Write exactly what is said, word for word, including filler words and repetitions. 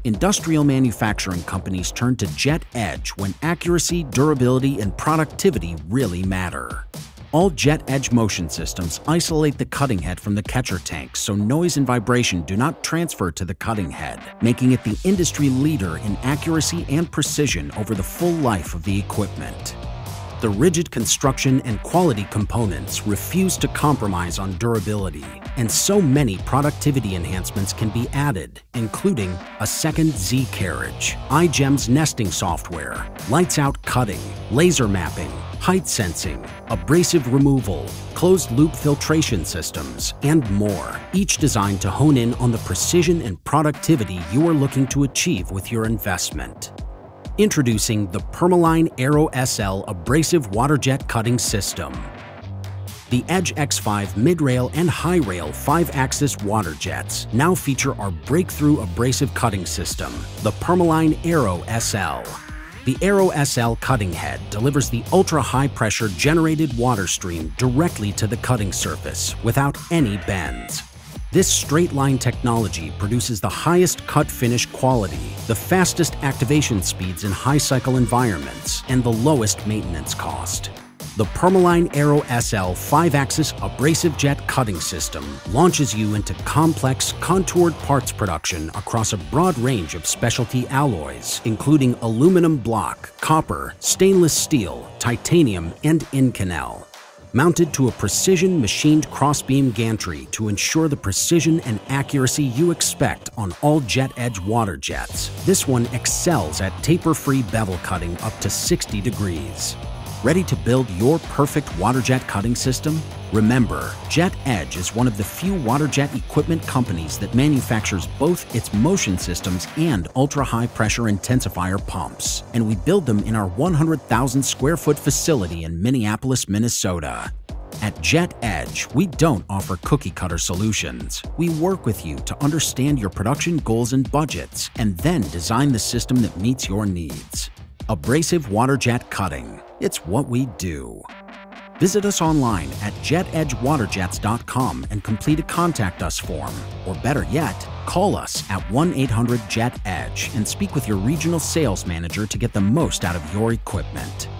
Industrial manufacturing companies turn to Jet Edge when accuracy, durability, and productivity really matter. All Jet Edge motion systems isolate the cutting head from the catcher tank so noise and vibration do not transfer to the cutting head, making it the industry leader in accuracy and precision over the full life of the equipment. The rigid construction and quality components refuse to compromise on durability, and so many productivity enhancements can be added, including a second Z carriage, iGEM's nesting software, lights-out cutting, laser mapping, height sensing, abrasive removal, closed-loop filtration systems, and more, each designed to hone in on the precision and productivity you are looking to achieve with your investment. Introducing the Permalign Arrow S L Abrasive WaterJet Cutting System. The Edge X five mid-rail and high-rail five-axis water jets now feature our breakthrough abrasive cutting system, the Permalign Arrow S L. The Arrow S L cutting head delivers the ultra-high-pressure generated water stream directly to the cutting surface without any bends. This straight-line technology produces the highest cut finish quality, the fastest activation speeds in high-cycle environments, and the lowest maintenance cost. The Permalign Arrow S L five-axis abrasivejet cutting system launches you into complex, contoured parts production across a broad range of specialty alloys, including aluminum block, copper, stainless steel, titanium, and Inconel. Mounted to a precision machined crossbeam gantry to ensure the precision and accuracy you expect on all Jet Edge water jets. This one excels at taper-free bevel cutting up to sixty degrees. Ready to build your perfect WaterJet cutting system? Remember, Jet Edge is one of the few WaterJet equipment companies that manufactures both its motion systems and ultra-high pressure intensifier pumps, and we build them in our one hundred thousand square foot facility in Minneapolis, Minnesota. At Jet Edge, we don't offer cookie-cutter solutions. We work with you to understand your production goals and budgets, and then design the system that meets your needs. Abrasive WaterJet cutting. It's what we do. Visit us online at jet edge water jets dot com and complete a Contact Us form. Or better yet, call us at one eight hundred Jet Edge and speak with your regional sales manager to get the most out of your equipment.